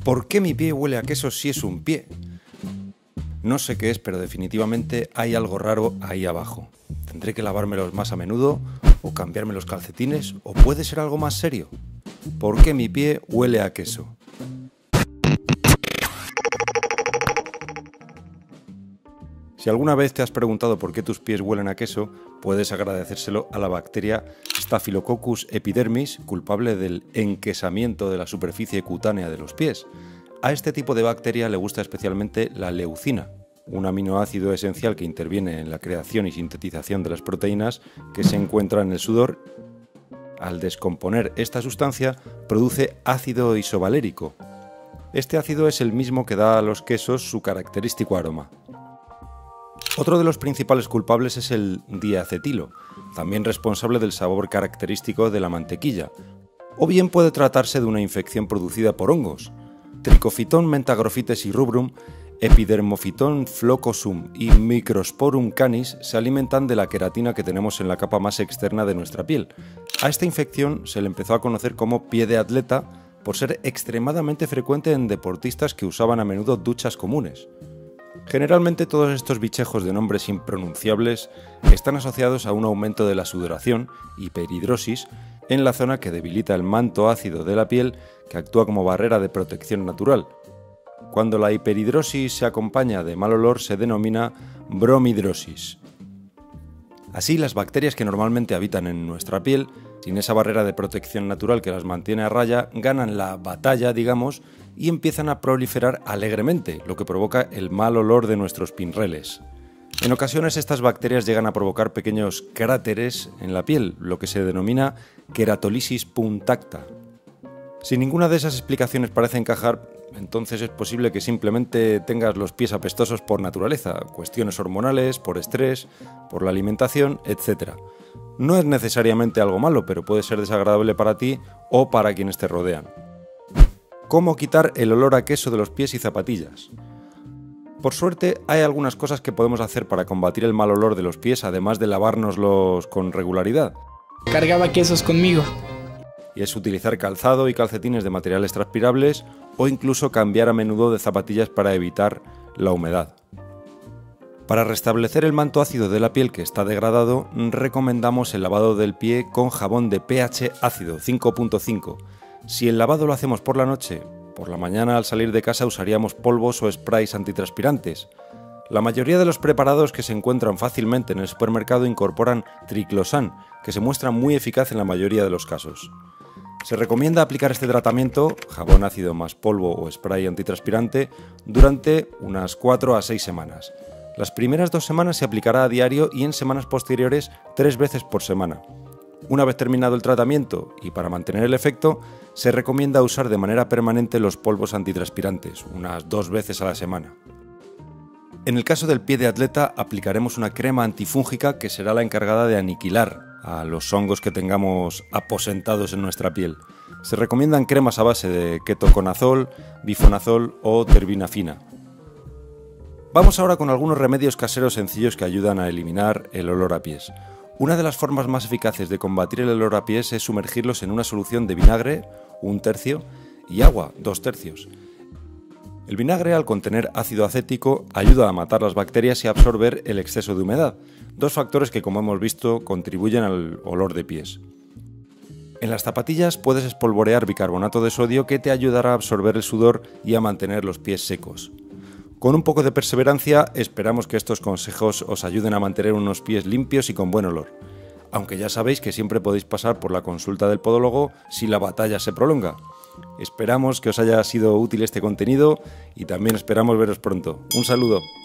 ¿Por qué mi pie huele a queso si es un pie? No sé qué es, pero definitivamente hay algo raro ahí abajo. ¿Tendré que lavármelos más a menudo? ¿O cambiarme los calcetines? ¿O puede ser algo más serio? ¿Por qué mi pie huele a queso? Si alguna vez te has preguntado por qué tus pies huelen a queso, puedes agradecérselo a la bacteria Staphylococcus epidermis, culpable del enquesamiento de la superficie cutánea de los pies. A este tipo de bacteria le gusta especialmente la leucina, un aminoácido esencial que interviene en la creación y sintetización de las proteínas que se encuentran en el sudor. Al descomponer esta sustancia, produce ácido isovalérico. Este ácido es el mismo que da a los quesos su característico aroma. Otro de los principales culpables es el diacetilo, también responsable del sabor característico de la mantequilla, o bien puede tratarse de una infección producida por hongos. Trichophyton mentagrophytes y rubrum, Epidermophyton flocosum y Microsporum canis se alimentan de la queratina que tenemos en la capa más externa de nuestra piel. A esta infección se le empezó a conocer como pie de atleta por ser extremadamente frecuente en deportistas que usaban a menudo duchas comunes. Generalmente todos estos bichejos de nombres impronunciables están asociados a un aumento de la sudoración, hiperhidrosis, en la zona que debilita el manto ácido de la piel que actúa como barrera de protección natural. Cuando la hiperhidrosis se acompaña de mal olor se denomina bromhidrosis. Así, las bacterias que normalmente habitan en nuestra piel, sin esa barrera de protección natural que las mantiene a raya, ganan la batalla, digamos, y empiezan a proliferar alegremente, lo que provoca el mal olor de nuestros pinreles. En ocasiones estas bacterias llegan a provocar pequeños cráteres en la piel, lo que se denomina queratolisis punctata. Si ninguna de esas explicaciones parece encajar, entonces es posible que simplemente tengas los pies apestosos por naturaleza, cuestiones hormonales, por estrés, por la alimentación, etc. No es necesariamente algo malo, pero puede ser desagradable para ti o para quienes te rodean. ¿Cómo quitar el olor a queso de los pies y zapatillas? Por suerte, hay algunas cosas que podemos hacer para combatir el mal olor de los pies, además de lavárnoslos con regularidad. Cargaba quesos conmigo. Y es utilizar calzado y calcetines de materiales transpirables o incluso cambiar a menudo de zapatillas para evitar la humedad. Para restablecer el manto ácido de la piel que está degradado, recomendamos el lavado del pie con jabón de pH ácido 5.5. Si el lavado lo hacemos por la noche, por la mañana al salir de casa usaríamos polvos o sprays antitranspirantes. La mayoría de los preparados que se encuentran fácilmente en el supermercado incorporan triclosan, que se muestra muy eficaz en la mayoría de los casos. Se recomienda aplicar este tratamiento, jabón ácido más polvo o spray antitranspirante, durante unas 4 a 6 semanas. Las primeras 2 semanas se aplicará a diario y en semanas posteriores 3 veces por semana. Una vez terminado el tratamiento y para mantener el efecto, se recomienda usar de manera permanente los polvos antitranspirantes, unas 2 veces a la semana. En el caso del pie de atleta, aplicaremos una crema antifúngica que será la encargada de aniquilar a los hongos que tengamos aposentados en nuestra piel. Se recomiendan cremas a base de ketoconazol, bifonazol o terbinafina. Vamos ahora con algunos remedios caseros sencillos que ayudan a eliminar el olor a pies. Una de las formas más eficaces de combatir el olor a pies es sumergirlos en una solución de vinagre, 1/3, y agua, 2/3. El vinagre, al contener ácido acético, ayuda a matar las bacterias y a absorber el exceso de humedad, dos factores que, como hemos visto, contribuyen al olor de pies. En las zapatillas puedes espolvorear bicarbonato de sodio que te ayudará a absorber el sudor y a mantener los pies secos. Con un poco de perseverancia, esperamos que estos consejos os ayuden a mantener unos pies limpios y con buen olor. Aunque ya sabéis que siempre podéis pasar por la consulta del podólogo si la batalla se prolonga. Esperamos que os haya sido útil este contenido y también esperamos veros pronto. Un saludo.